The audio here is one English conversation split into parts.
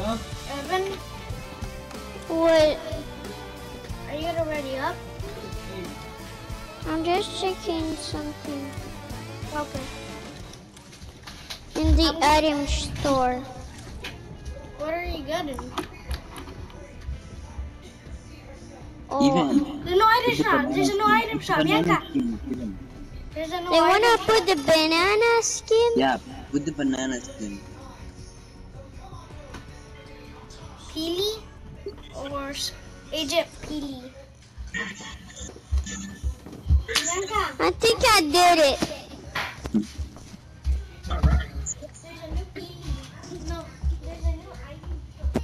Evan, What? are you already up? I'm just checking something Okay. in the item store. What are you getting? Oh, There's no item shop. There's no item shop. Bianca. There's a no they wanna item put the banana skin? Yeah, put the banana skin. Peely or Agent Peely? Bianca. I think I did it. There's a new Peely. No, there's a new item shop.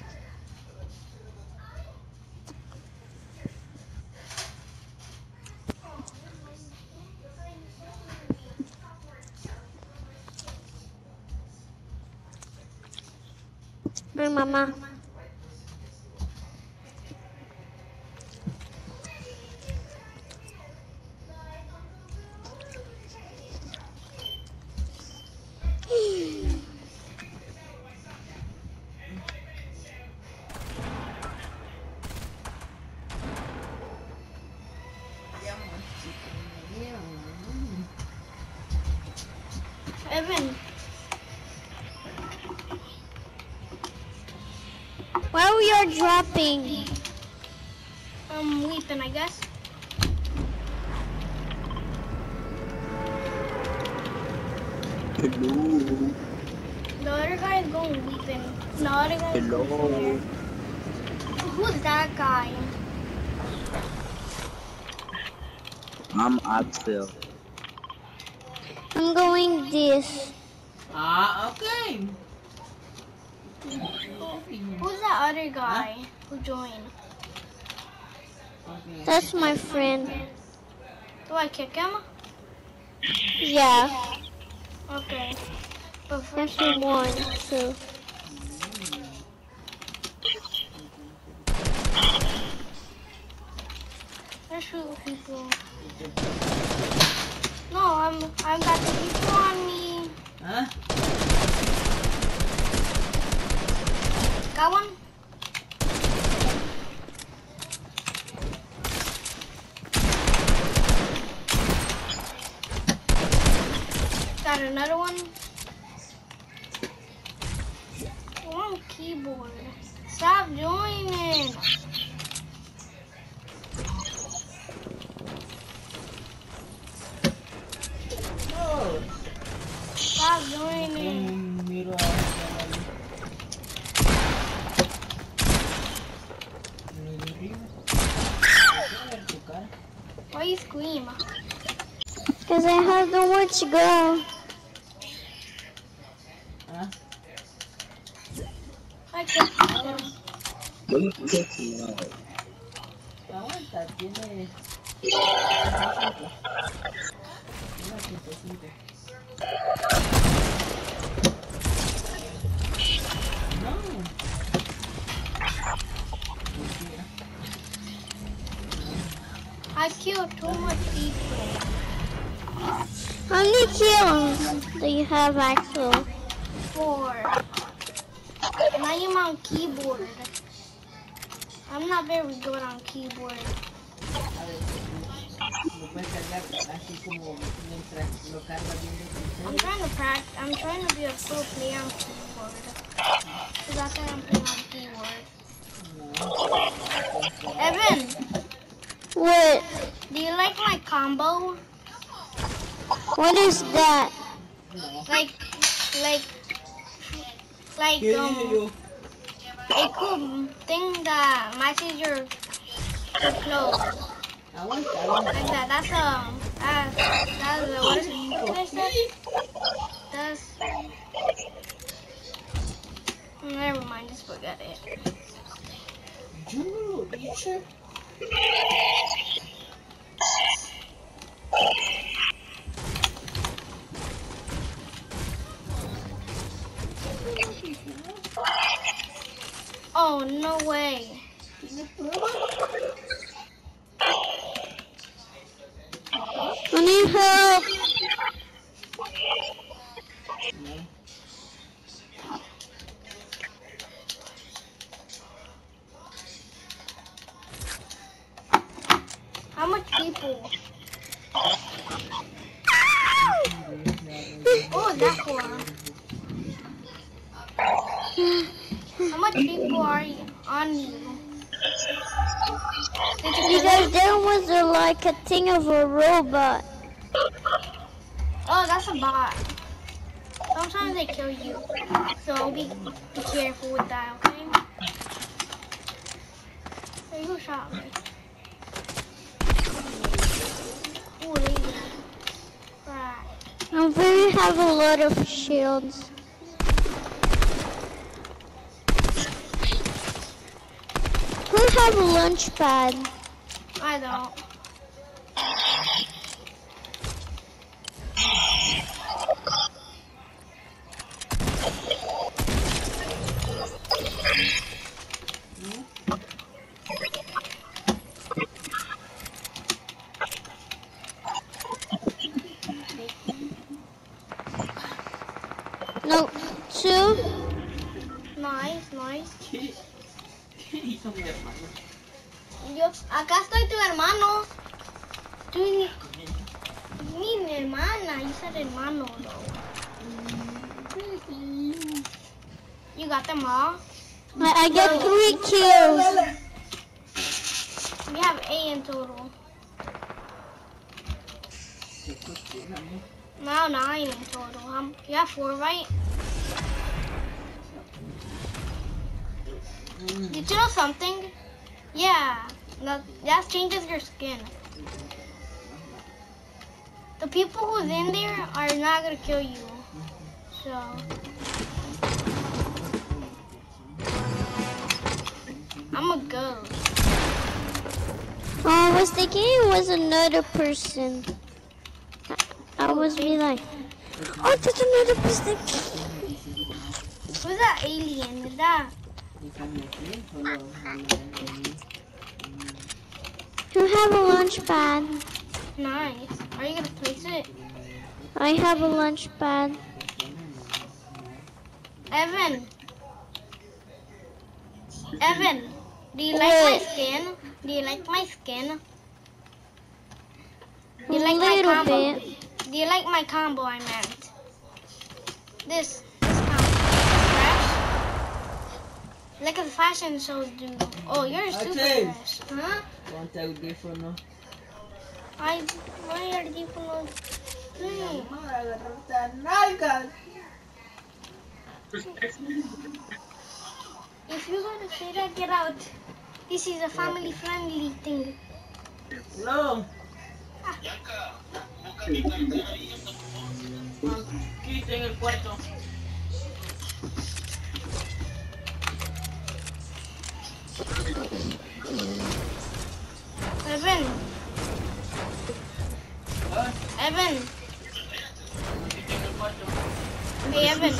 Hey, Mama. Evan, Where we are dropping? weeping, I guess. Hello. The other guy is going weeping. The other guy is Hello. going there. Who's that guy? I'm Axel. I'm going this. Okay. Who's that other guy who joined? Okay. That's my friend. Do I kick him? Yeah, Okay. But if first, you want to. let's shoot people. No, I'm got the people on me. Huh? Got one? Got another one. Wrong keyboard. Stop joining. Oh. Stop joining. Miro. Why you scream? Because I have nowhere to go. Huh? I kicked him. What are you talking about? Aguanta, tiene. No. I killed too much people. How many kills do you have, Axel? 4. And I am on keyboard. I'm not very good on keyboard. Lo puedes cargar así como mientras lo cargas viendo I'm trying to practice. I'm trying to be a pro player on keyboard. Cause that's why I'm playing on keyboard. Evan, What? do you like my combo? What is that? Like a cool thing that matches your clothes. Aguanta. Like that. That's what is it? What did I say? That's. Never mind. Just forget it. Yo no lo dije. Oh no way. I need help. How much people are on you? Did you kill Because him? there was like a thing of a robot. Oh, that's a bot. Sometimes they kill you. So be careful with that, okay? Hey, who shot me? Ooh, lady. Right. We have a lot of shields. Who have a launch pad? I don't. No, 2. Nice, nice. ¿Qué hizo mi hermano? Yo, acá estoy tu hermano. Tú ni mi hermana. You said hermano, though. You got them all? I got 3 kills. We have 8 in total. Now 9 in total. You have 4, right? Did you know something? Yeah. That changes your skin. The people who's in there are not gonna kill you. So. I'm a ghost. Oh, I was thinking it was another person. I was be like, oh, that's another person. Who's that alien? Is that? You have a launch pad. Nice. Are you gonna place it? I have a launch pad. Evan. Evan, do you like my skin? Do you like my skin? Do you like my Little combo? bit. Do you like my combo? I meant this combo. Fresh? Like the fashion shows do. Oh, you're super Achille. fresh, huh? Ponte audífono. My audífonos. Agarrarte a nalgas. If you're gonna say that, get out. This is a family-friendly thing. No. Ah. Aquí está en el cuarto. Evan. Evan. Hey, Evan.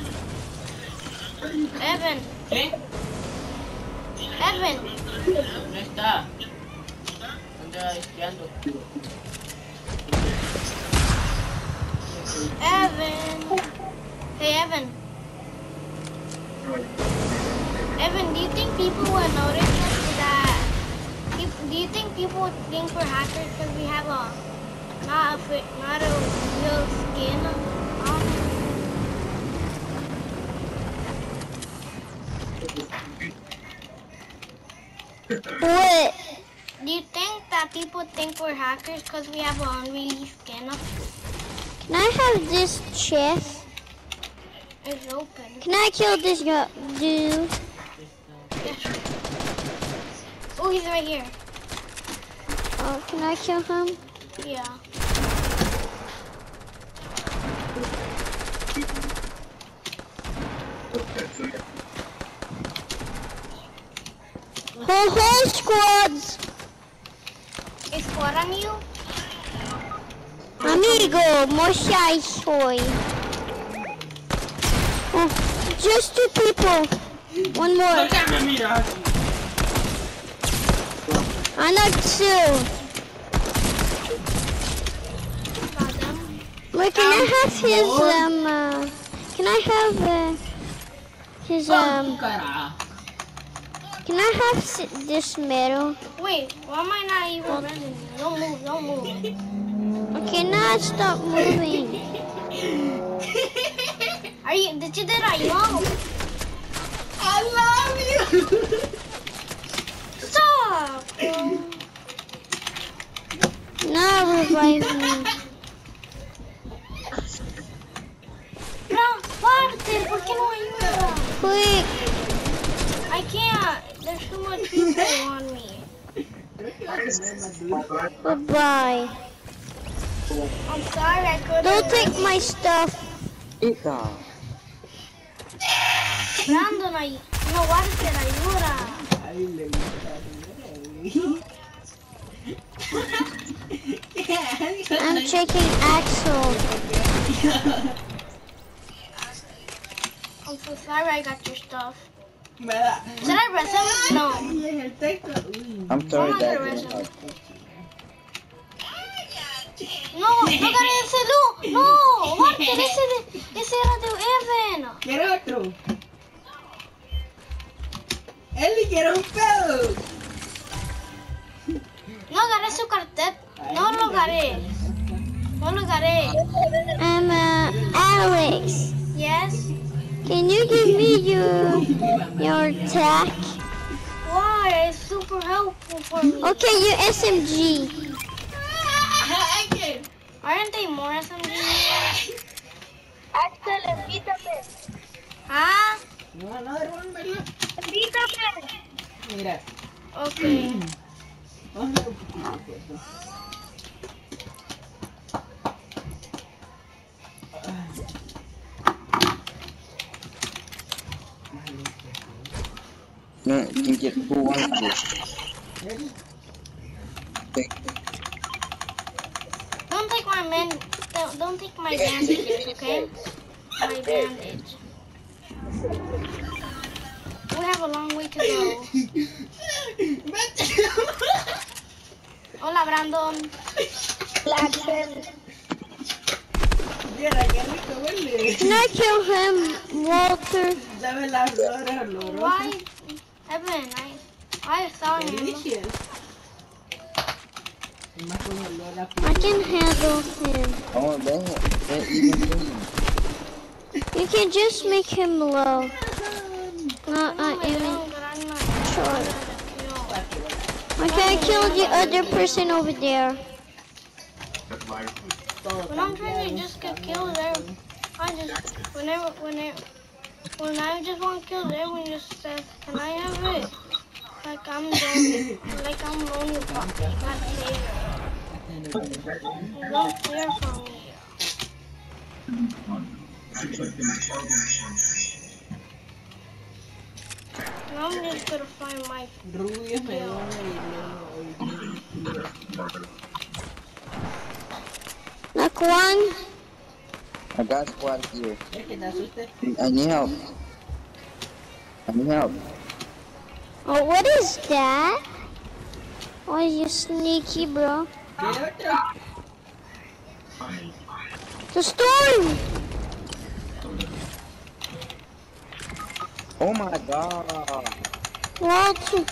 Evan. ¿Eh? Evan. No está. Anda esquiando. Evan. Hey, Evan. Evan, do you think people will notice us that? Do you think people would think we're hackers because we have not a real skin on? What? Do you think that people think we're hackers because we have an unreleased skin? Can I have this chest? It's open. Can I kill this dude? Yeah, sure. Oh, he's right here. Oh, can I kill him? Yeah. Whole squads! Is squad on you? Amigo, mochai soy. Oh, just 2 people. One more. I knocked 2. Got them. Wait, can I have his, can I have, his, can I have this medal? Wait, why am I not even running? Don't move, don't move. Okay, now stop moving. Did you do that, yo? love you. Stop! Now revive me. No, Walter, ¿por qué no ayuda? Quick. I can't. There's too much people on me. Goodbye. I'm sorry, I couldn't. Don't take my stuff. Ita. Brandon, no, Walter, ayuda. Ay, le gusta. I'm checking Axel. I'm so sorry I got your stuff. Me da. Should I rest him? No. Y en el texto. Uy. I'm sorry I'm not that gonna didn't rest him. help. No, look at ese look. No, Walter, ese era de Evan. ¿Quieres otro? Eli, ¿quieres un pedo? No agarré su cartel. No lo agarré. No lo agarré. I'm Alex. Yes. Can you give me your attack? Why? It's super helpful for me. Okay, your SMG. Aren't they more SMGs? Axel, invítame. Ah? No, devuélvelo. Invítame. Mira. Okay. Vamos a ver un poquito. No, you can get who wants this. Don't take my don't take my bandages, okay? My bandage. We have a long way to go. Hola, Brandon. Mira, qué rico huele. Can I kill him, Walter? Dame las flores olorosas. Why? Evan, I saw him. Delicious. Y más con olor a I can handle him. Oh, they're even doing. You can just make him low. Not I even know, but I'm not short. gonna Okay, I killed the other person over there. When I'm trying to just get killed, I just when I just want killed, everyone just says, "Can I have it?" Like I'm lonely, like I'm lonely, but not care. Don't care for me. And I'm just gonna find my Rubio me kill. Like one. I got squad here. Es que te asustes. I need help. I need help. Oh, what is that? Oh, you sneaky, bro. ¿Quieres otro? The storm. Oh my god. Walter.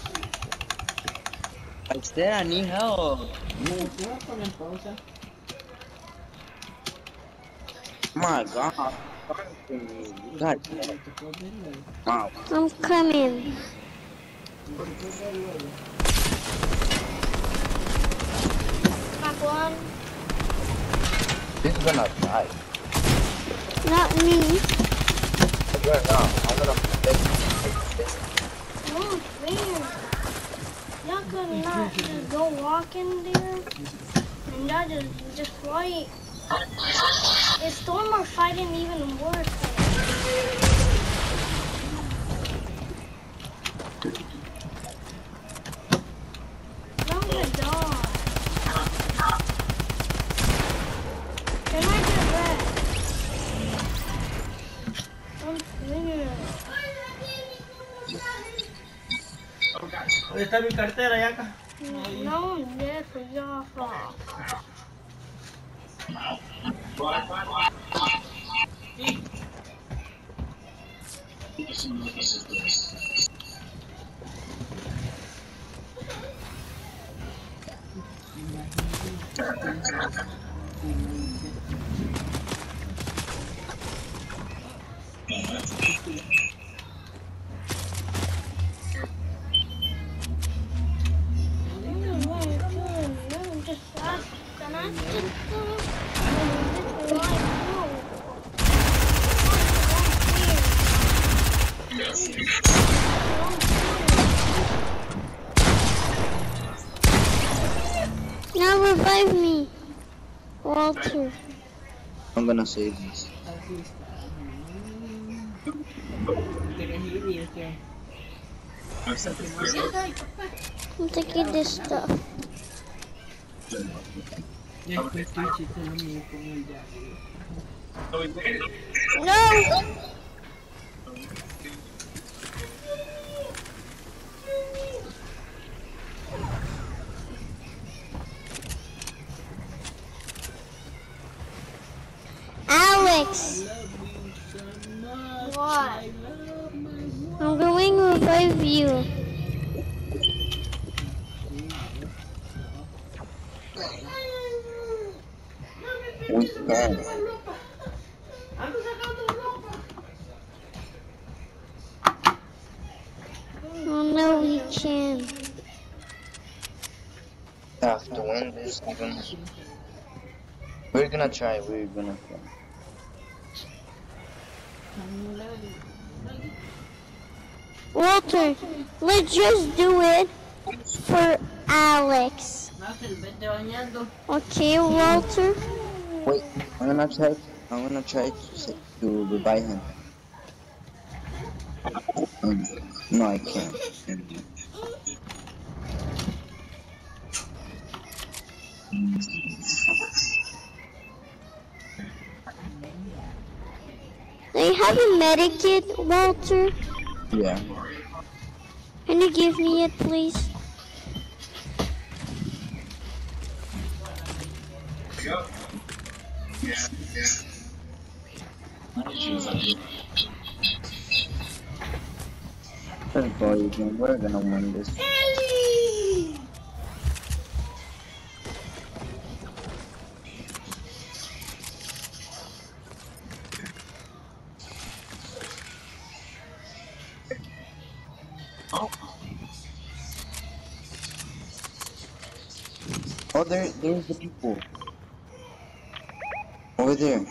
I said I need help. Te voy a poner pausa. Oh my god. God. Wow. I'm coming. Back one. This is gonna die. Not me. I'm gonna No, man. Y'all could not just go walk in there and y'all just fight. The Storm are fighting even worse. I'm gonna die. Can I get red? I'm clear. ¿Dónde está mi cartera, Yaka? No, I'm dead for y'all fault. Walter. I'm gonna save this. I'm taking this stuff. No! Alex! What? I'm going to revive you. We can. Oh no, we can. Have to win this even. We're gonna try. Walter, let's just do it for Alex. Okay, Walter? Wait, I'm gonna try to revive him. No, I can't. Do you have a medikit, Walter? Yeah. Can you give me it, please? Let's go, Eugene. We're gonna win this. Oh, there's the people. Over there.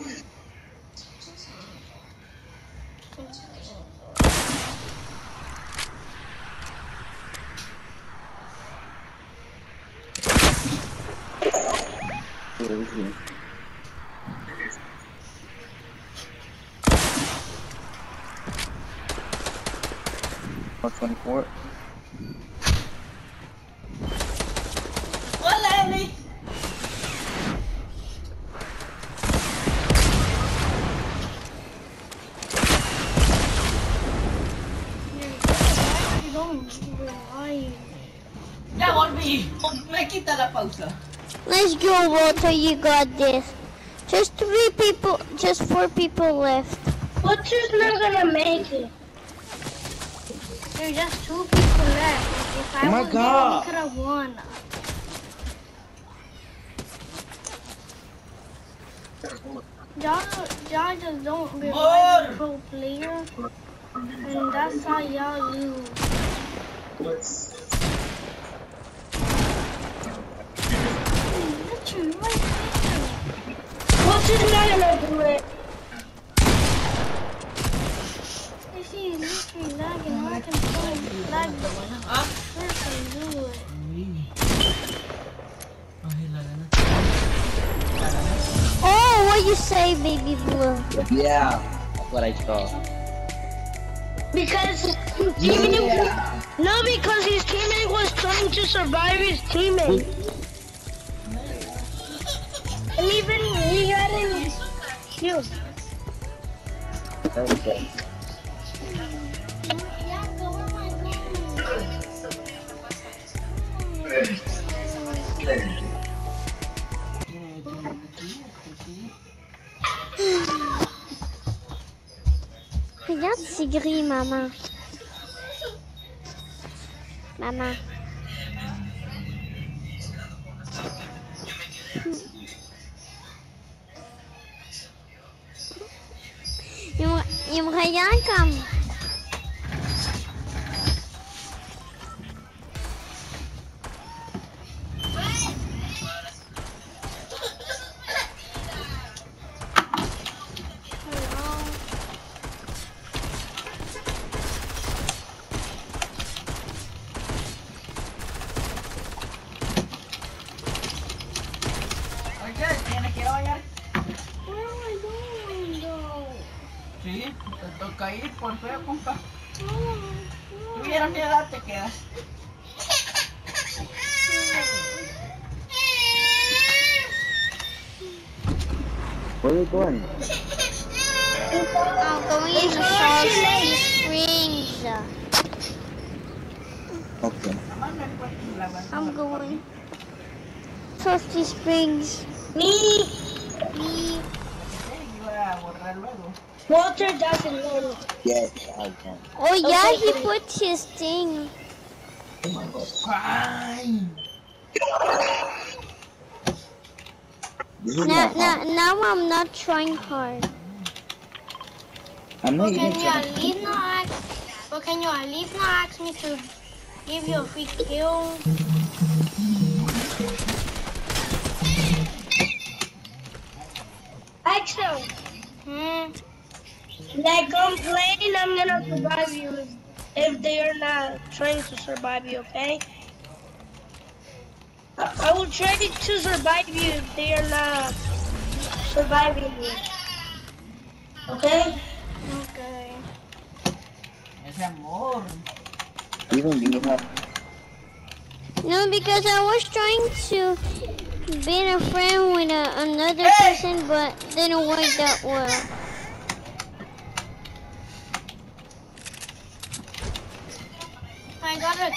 Over here. 24. Ya volví. Me quita la pausa. Let's go, Walter, you got this. Just 4 people left. Butcher's not gonna make it. There's just 2 people left. If I Oh my was God. there, we could have won. Y'all just don't realize the pro player, and that's how y'all lose. Literally, right there. Butcher's not gonna do it. You see, he's literally lagging. I can tell him lag first and do it. Oh, what you say, baby blue? Yeah, that's what I saw. Because his teammate, no, because his teammate was trying to survive his teammate. And even he hadn't killed. Okay. Regarde, c'est gris, maman. Maman. Il me regarde comme... Oye, tienes que bañar a ir por feo, compa. ¿Tuvieron qué edad te quedas? Where are you going? I'm going to Salty Springs. Okay. I'm going. Salty Springs. Me. Walter doesn't know. Yes, I can. Oh yeah, he put his thing. This is my house. Now I'm not trying hard. I'm not But even can you trying. at least not ask? But can you at least not ask me to give you a free kill? Axel, like I'm playing, I'm gonna survive you if they are not trying to survive you, okay? I will try to survive you if they are not surviving you. Okay? Okay. Ese amor. Even do you have? No, because I was trying to be a friend with another person, but didn't work that well. I got a kill.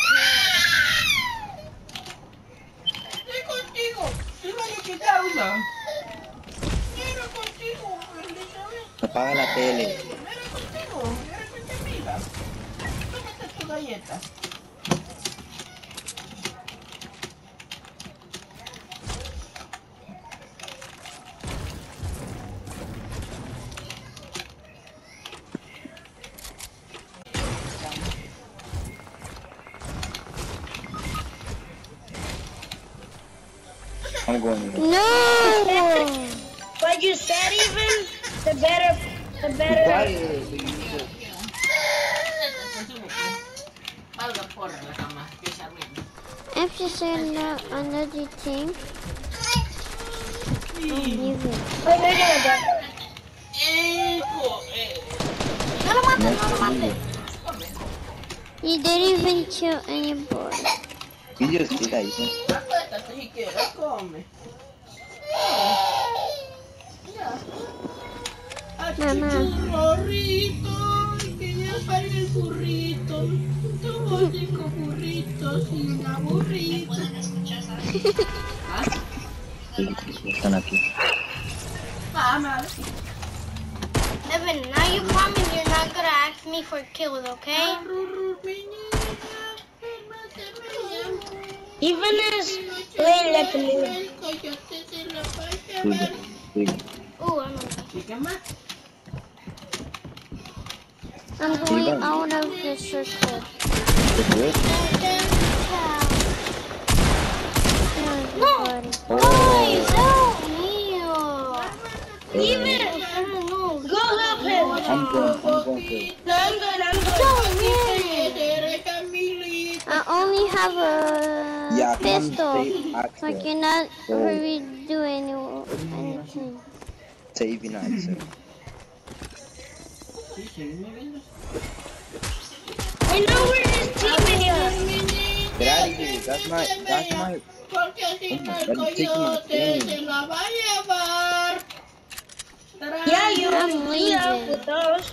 Estoy contigo. Dígale qué causa. Quiero contigo. Apaga la tele. Era contigo. Era contigo. Tómate tu galleta. I'm going to No! What you said even, the better. Valga porra la cama. Que se arregle. I'm just saying another thing. I'll leave it. Oh, they're gonna die. No lo mates, no lo mates. You didn't even kill anybody. You just did that, you think? Acuéstate si quieres, come. Ya. Mamá. Burrito, que ya salga el burrito. Tuvo 5 burritos y una burrita. Sí, están aquí. Mamá. Evan, now you promise you're not gonna ask me for kills, okay? Even is playing like a little. Ooh, I'm going out of the circle. No! Guys, help me! Even No, go help him. I'm going to. No, I'm good. I only have a Yeah, come pistol, save so I Axel. cannot really do anything. Saving Axel. I know where his teammate is. Get out of here. That's my. Porque si Oh no my el God, you're taking my coyote thing. se la va a llevar. Yeah, you I'm do that leaving. with those.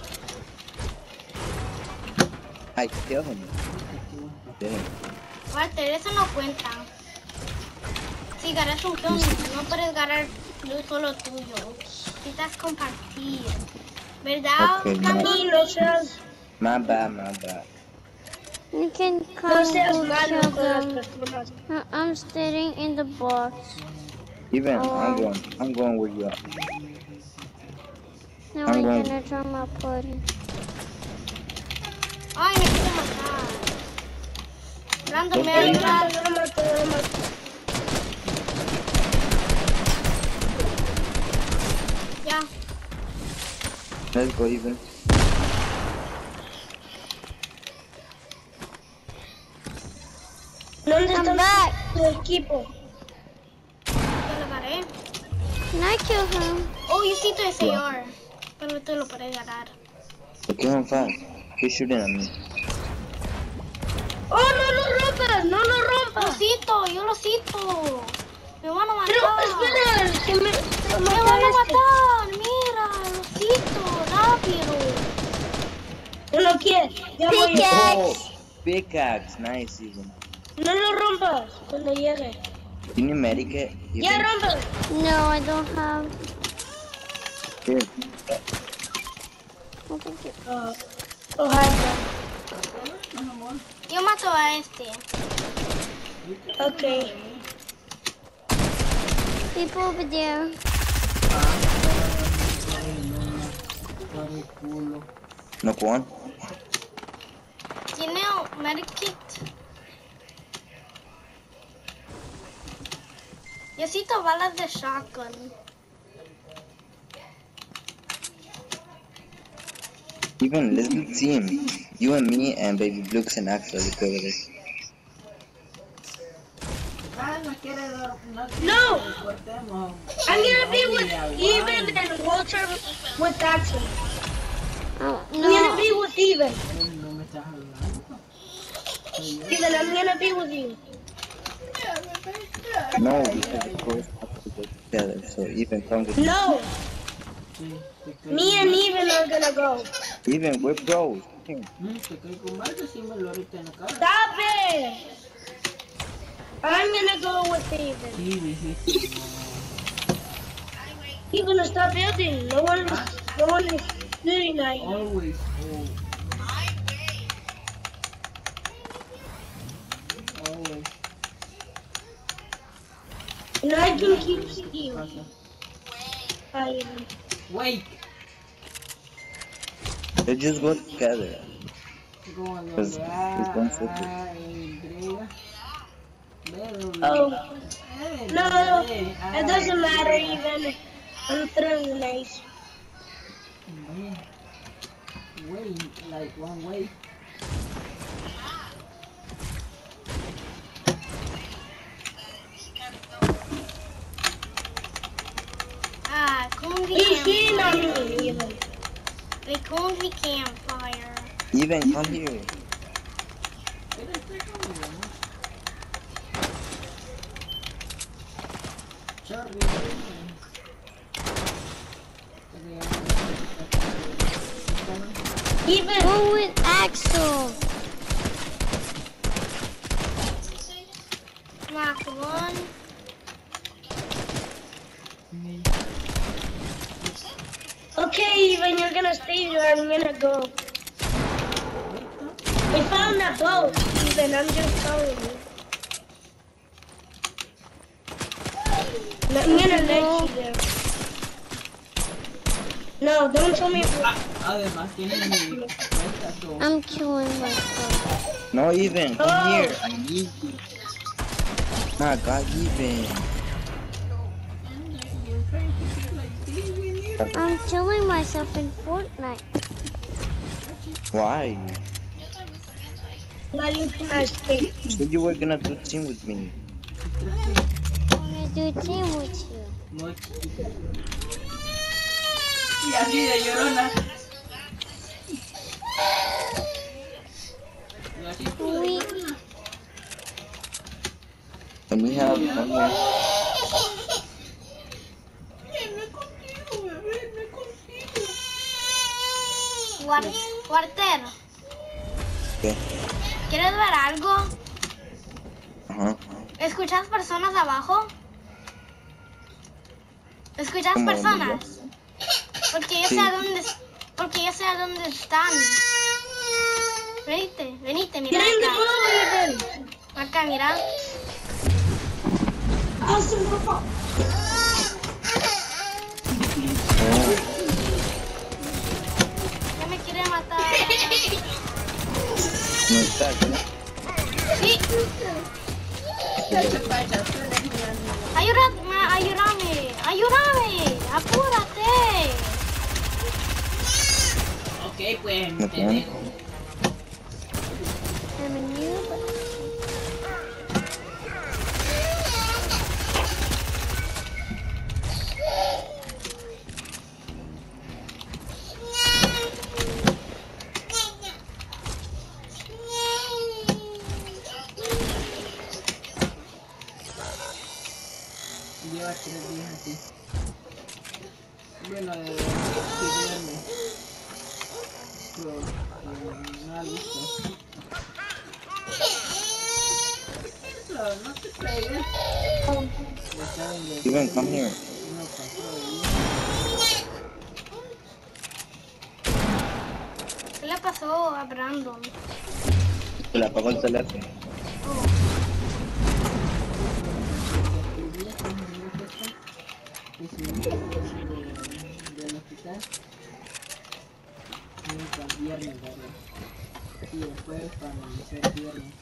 I kill him. Kill him. Walter, eso no cuenta. Si ganas un kill, no puedes ganar solo tuyo. Necesitas compartir. ¿Verdad, Okay, Candy? No seas My bad. You can no come seas to malo kill con las them. personas. I'm standing in the box. Even Oh. I'm going where you are. Now I'm I'm going- gonna try my party. Ay, me quiero matar. Random, Okay. me No ayudas. lo mato. Ya. Let's go even. ¿Dónde I'm está back. tu equipo? Ya lo agarré. Can I kill him? Oh, yo sí tu SAR. Pero tú lo puedes ganar. Ok, Kill him fast. He's shooting at me. ¡Oh, no lo rompas! ¡No lo rompas! Lo cito, yo lo cito. Me van a matar. Pero, espera, que me Me van a matar. Mira, lo cito, rápido. No lo quiero. Ya voy. Oh, pickaxe. Nice, even. No lo rompas cuando llegue. Can you medicate? Ya rompas. No, I don't have. Here. Oh, thank you. Ojalá. Yo mato a este. Ok. People over there. No one. Tiene un medikit. Yo cito balas de shotgun. Even let's do team. You and me and Baby Blux and Axel. Let's go with it. No! I'm gonna be with Even and Walter with Axel. Oh, I'm gonna no. be with Even. Even, I'm gonna be with you. No, because of course have to go together. So even come with No! Me and Even are gonna go. Even we're bros. Here. Stop it! I'm gonna go with Even. Even stop building. No one is doing that. Always hold. Always. And I can keep stealing. Wait. Let's just go together. Go on Pues, Oh. No, it doesn't matter even. I'm throwing nice. Wait, like one way. Ah, Coonby He's hitting on campfire. me even. The Coonby campfire. Even come here. Even. Go with Axel. Knocked one. Okay, even you're gonna stay there. I'm gonna go. We found a boat. Even I'm just telling you. I'm gonna let you there. No, don't tell me. Además tienen mi cuenta todo. I'm killing myself. No, even come Oh. here. I need you. Nah, God, even. I'm killing myself in Fortnite. Why? Now you can escape. You said you were gonna do team with me. I'm gonna do a team with you. No es chiquita. Y así de llorona. Y así tú de We llorona. And we have one more. No es contigo, bebé, no es contigo. Cuartero, ¿Qué? ¿quieres ver algo? Ajá. ¿Escuchas personas abajo? ¿Escuchas ¿Cómo, personas? Porque yo Sí. sé a dónde, porque yo sé a dónde están. Venite, mira Get in the acá. boat, even. Acá, mira. Ya me quiere matar. No está, ¿qué? Sí. Ayúdame. Apúrate. Ok, pues No te puedo. dejo. I'm a noob. lleva 3 días así. Bueno, de viernes. Pero no ha visto. Eso, no te pegues. Steven, come here. No pasó de ¿Qué le pasó a Brandon? Se le apagó el teléfono. que si del hospital. Para el viernes, ¿verdad? Sí, después para amanecer el viernes.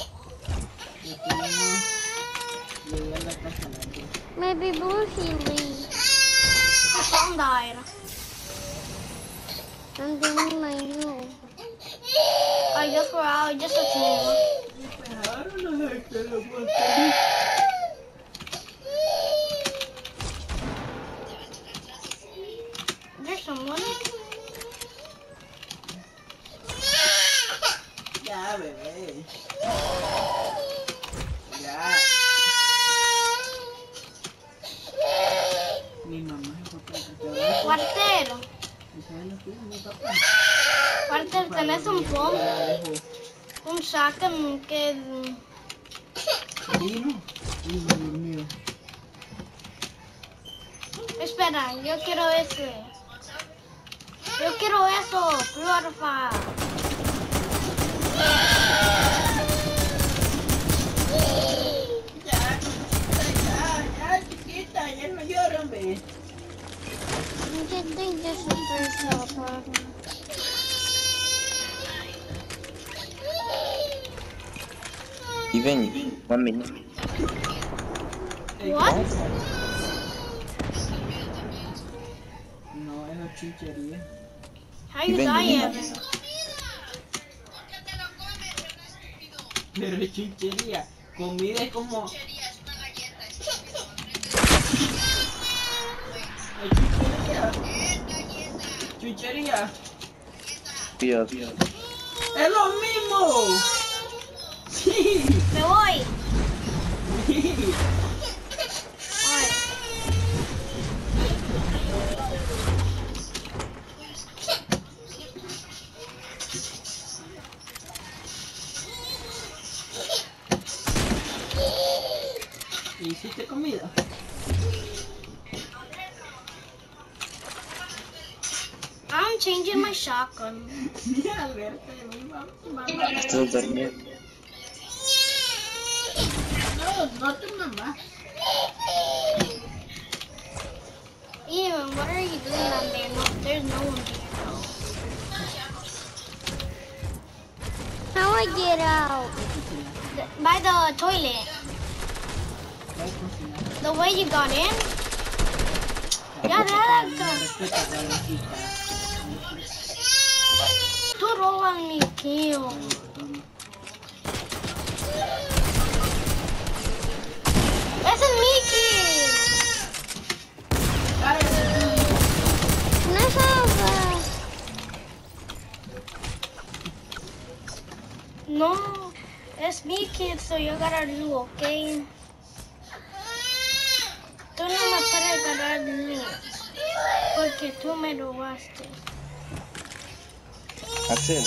Llegué a la casa a las 2. Maybe blue healing. My phone died. I'm doing my new. I just were out, just a team. Pues ahora no sé qué lo puedo hacer. There's someone. Ya, bebé. Ya. Mi mamá se fue para el restaurante. Cuartero. ¿Y sabes lo que es mi papá? Cuartero, tenés un phone. Ya dejó. Un shotgun que... Vino. Y me durmió. Espera, yo quiero ese. Yo quiero eso, porfa. Ya, chiquita, ya no lloran, ve. I just think this is first problem. Steven, 1 minute. What? No, eso es chichería. How you Ven, die, ven. Evan? Pero es chichería. Comida es como... Es chuchería. Chuchería. Dios. ¡Es lo mismo! Sí. Me voy. Sí. Alright. ¿Hiciste comida? I'm changing my shotgun. Mira, Alberto, mi mamá. ¿Estás dormido? No tu mamá. Evan, what are you doing down there? No, there's no one there. How I get out? By the toilet. Voy a cocinar. The way you got in? Ya, Respeta a la chica. tú robas mi kill. Ese es mi kill. No, No, es mi kill, so you gotta do, okay? Tú no me puedes ganar ni porque tú me robaste. Axel.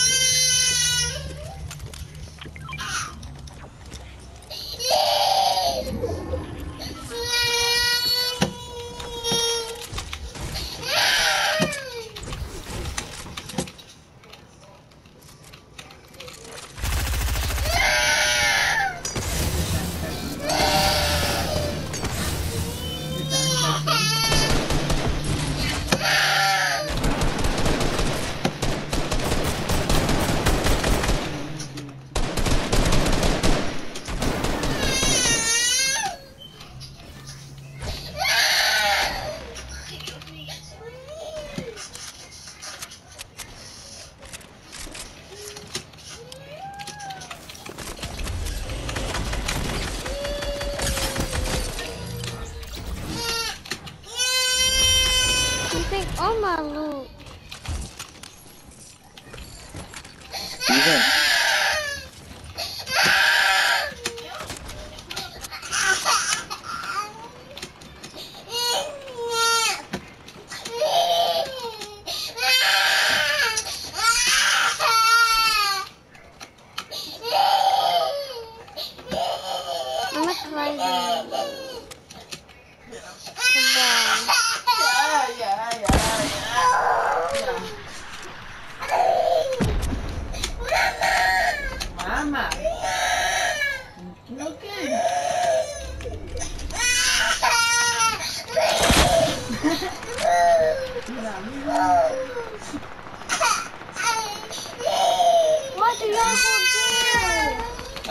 you take all my loot. Steven.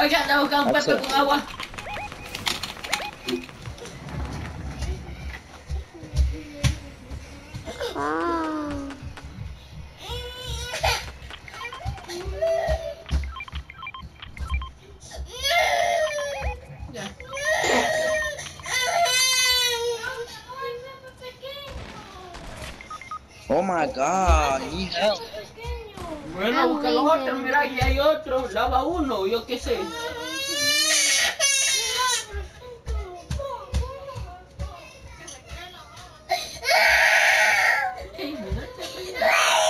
Oiga, anda a buscar un Pepe con agua. Wow. Ya. Oh my god, need help. Bueno, busca los otros, mira, aquí hay otro. Lava uno, yo qué sé. Ey, mira este pellejo.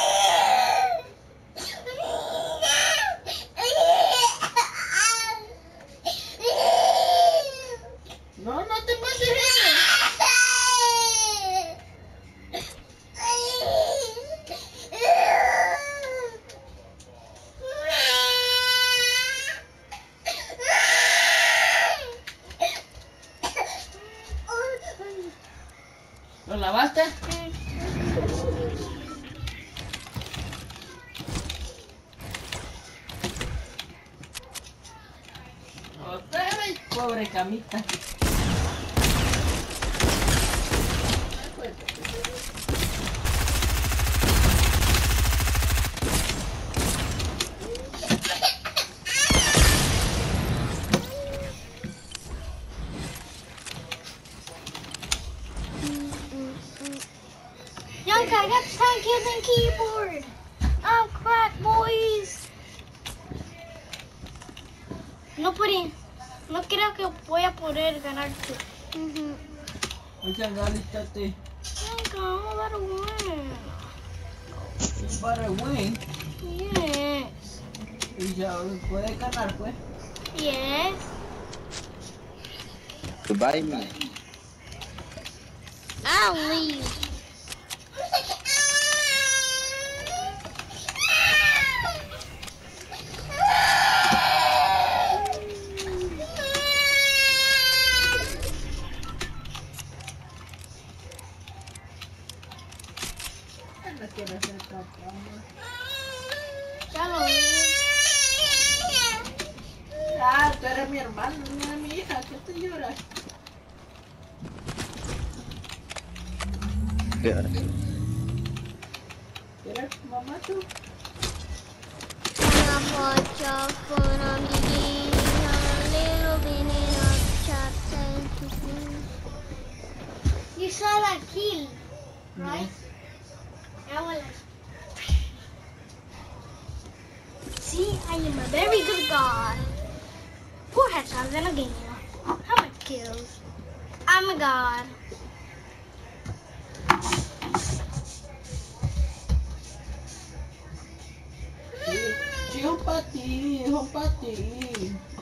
No, no te pases eso. ¿Lo lavaste? Otra vez, pobre camita. Young, I got 10 kills in keyboard. I'm crack, boys. No creo que voy a poder ganar tú. Oiga, alístate. Young, I'm about to win. Para win. Yes. Y ya puedes ganar, pues. Yes. Goodbye, me. I'll leave. No quiero hacer caca. Ya lo vi. Ah, tú eres mi hermano, no eres mi hija. ¿Qué te lloras? Yeah. ¿Eres mamá tú? Gonna watch out for a meeting, a little bit of chapter. You saw that kill, right? I was like, see, I am a very good god. 4 headshots in a game. How much kills? I'm a god. Sí, sí, es un patín, es un patín.